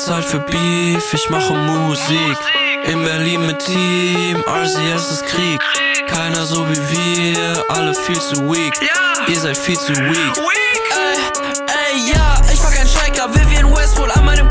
Zeit für Beef, ich mache Musik. In Berlin mit Team, RCS ist Krieg. Keiner so wie wir, alle viel zu weak. Ihr seid viel zu weak. Ey, ja, ich war kein Striker, Vivian Westwood an meinem